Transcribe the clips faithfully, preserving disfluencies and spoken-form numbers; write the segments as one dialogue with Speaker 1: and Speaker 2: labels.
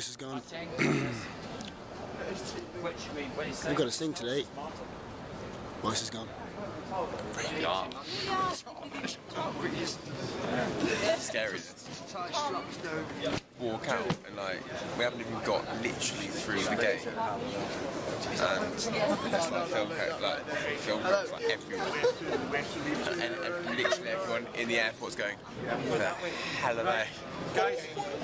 Speaker 1: Mice is gone. We've got a sing today. Mice is gone.
Speaker 2: God. Scary. Walk out and like we haven't even got literally through the gate, and that's like film like film like everyone, and, and literally everyone in the airport's going, where the hell are they? Guys.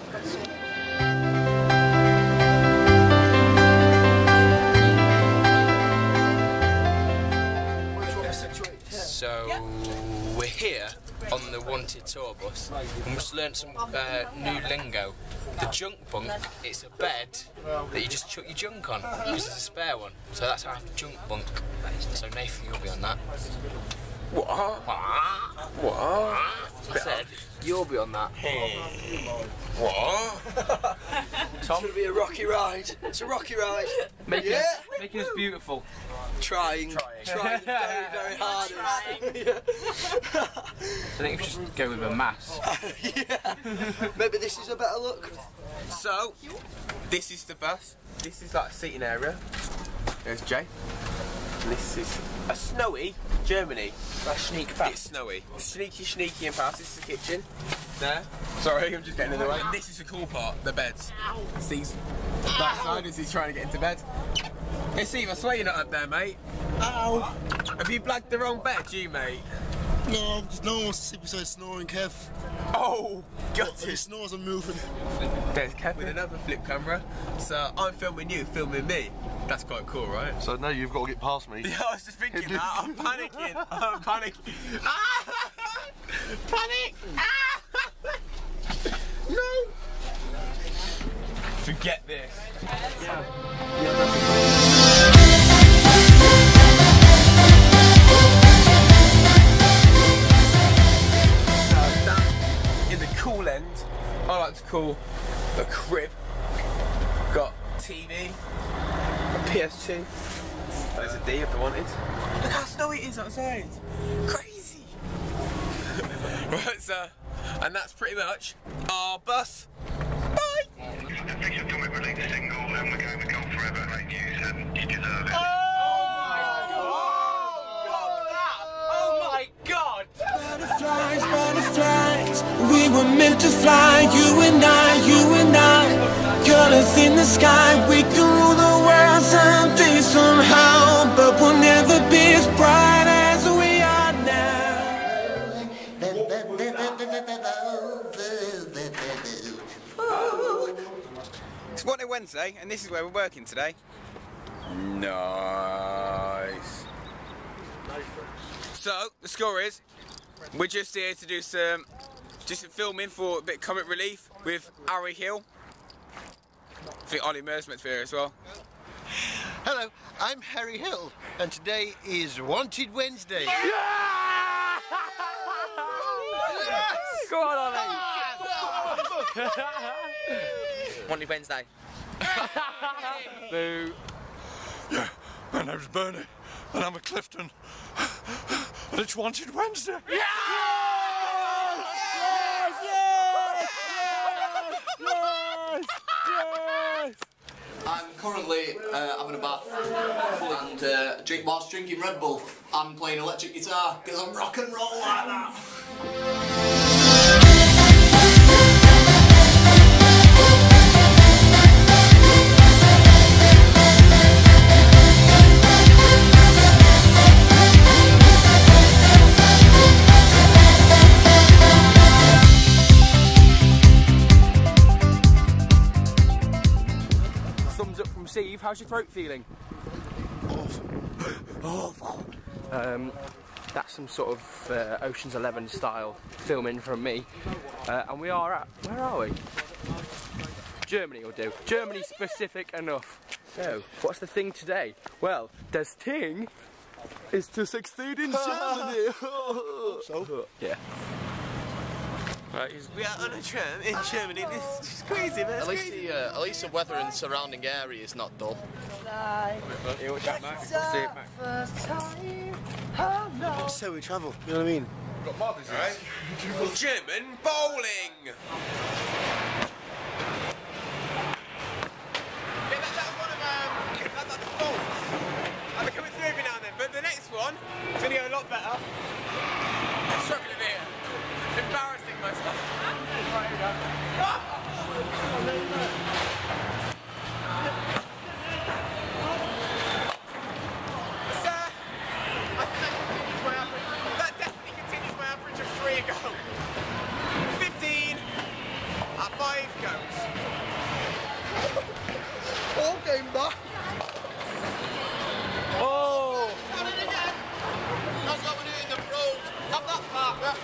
Speaker 3: So we're here on the Wanted tour bus and we've just learnt some uh, new lingo. The junk bunk, it's a bed that you just chuck your junk on because there's a spare one. So that's our junk bunk. So Nathan, you'll be on that.
Speaker 2: What? What?
Speaker 3: I said you'll be on that.
Speaker 2: What?
Speaker 4: Tom? It's going to be a rocky ride. It's a rocky ride.
Speaker 3: Making,
Speaker 4: yeah.
Speaker 3: us, making us beautiful.
Speaker 4: Trying. Trying. Trying very, very hard. Yeah.
Speaker 3: I think we should just go with a mask.
Speaker 4: Yeah. Maybe this is a better look.
Speaker 2: So, this is the bus. This is like a seating area. There's Jay. This is a snowy Germany.
Speaker 3: A sneak fast.
Speaker 2: It's snowy. Sneaky, sneaky and fast. This is the kitchen. There. Sorry, I'm just getting in the way. This is the cool part, the beds. See, that side as he's trying to get into bed. Hey Steve, I swear you're not up there, mate.
Speaker 1: Ow!
Speaker 2: Have you blagged the wrong bed, you mate?
Speaker 1: No, no one wants to see besides snoring, Kev.
Speaker 2: Oh, got
Speaker 1: He
Speaker 2: it.
Speaker 1: snores and moving.
Speaker 2: There's Kev with another flip camera. So I'm filming you, filming me. That's quite cool, right?
Speaker 5: So now you've got to get past me.
Speaker 2: Yeah, I was just thinking that. I'm panicking. I'm panicking. Ah! Panic! Ah! No! Forget this. Yeah. So that in the cool end, I like to call a crib. Got T V. P S two. There's a D if I wanted. Look how snowy it is outside. Crazy. Right, so, and that's pretty much our bus. Bye.
Speaker 6: Official Tommy release single, and we're going to go forever. Great news, and you deserve it.
Speaker 2: Oh my God!
Speaker 7: Butterflies, butterflies, we were meant to fly, you and I, you and I. Colors in the sky, we can rule the world someday somehow, but we'll never be as bright as we are now.
Speaker 2: It's Wanted Wednesday, and this is where we're working today. Nice. So, the score is, we're just here to do some, just some filming for a bit of comic relief with Harry Hill. I think Ollie Murs meant to be here as well.
Speaker 1: Hello, I'm Harry Hill, and today is Wanted Wednesday.
Speaker 3: Yeah! Yes! Go on, Ollie!
Speaker 4: Wanted Wednesday.
Speaker 3: Boo.
Speaker 5: Yeah, my name's Bernie, and I'm a Clifton, and it's Wanted Wednesday.
Speaker 3: Yeah! Yes! Yes! Yes! Yes!
Speaker 8: I'm currently uh, having a bath and uh, drink whilst drinking Red Bull. I'm playing electric guitar because I'm rock and roll like that.
Speaker 3: Thumbs up from Steve. How's your throat feeling?
Speaker 1: Awful.
Speaker 3: Awful. Um, that's some sort of uh, Ocean's Eleven style filming from me. Uh, and we are at, where are we? Germany will do. Germany specific enough. So, what's the thing today? Well, this thing is to succeed in Germany.
Speaker 1: So?
Speaker 3: Yeah.
Speaker 2: Right, we are on a tram in Germany. This is crazy, man.
Speaker 8: At least the uh, at least the weather and surrounding area is not dull.
Speaker 2: Hey, what's that, Max? See it, Max.
Speaker 1: So we travel, you know what I mean?
Speaker 2: Got more disease. Right. German bowling. like the faults. I've been coming through every now and then, but the next one is going to go a lot better. I'm struggling here. It's embarrassing myself. Right, here we go. Ah! fifteen at five goes.
Speaker 1: All came back.
Speaker 2: Oh!
Speaker 1: Got it again. That's what we do in the pros. Have that part.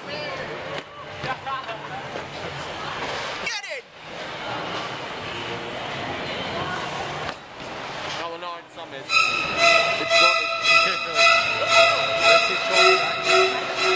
Speaker 2: Get it!
Speaker 3: Number nine, Summers. It's got it. This is short.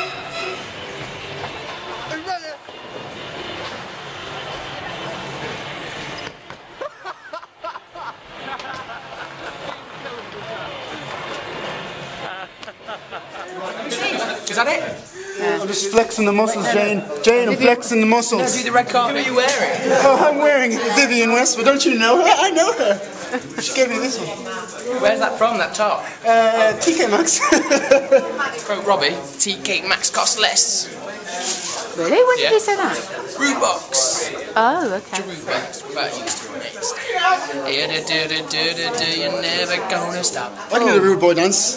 Speaker 2: Is that it?
Speaker 9: Yeah. I'm just flexing the muscles, Jane. Jane, I'm flexing the muscles.
Speaker 2: No, do the red carpet. Who are you wearing?
Speaker 9: Oh, I'm wearing Vivienne Westwood. Don't you know her? I know her. She gave me this one.
Speaker 2: Where's that from, that top?
Speaker 9: Uh, T K Maxx.
Speaker 2: Quote Robbie, T K Maxx costs less.
Speaker 10: Really? When
Speaker 2: Yeah.
Speaker 10: did he say that?
Speaker 2: Rude box.
Speaker 10: Oh, okay.
Speaker 2: Rude box. Without used to next. Yeah, do do do do do do. You're never gonna stop.
Speaker 9: I can do the rude boy dance.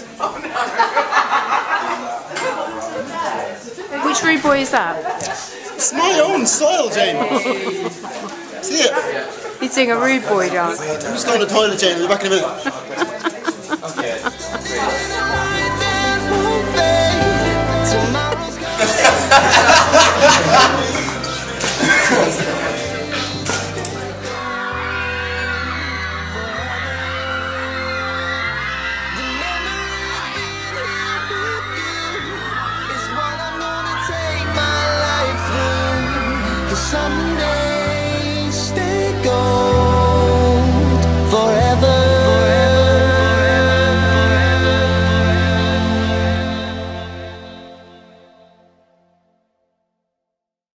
Speaker 10: Which rude boy is that?
Speaker 9: It's my own style, Jane. See it?
Speaker 10: He's doing a rude boy dance.
Speaker 9: I'm just going to the toilet, Jane. I'll be back in a minute.
Speaker 7: Tomorrow's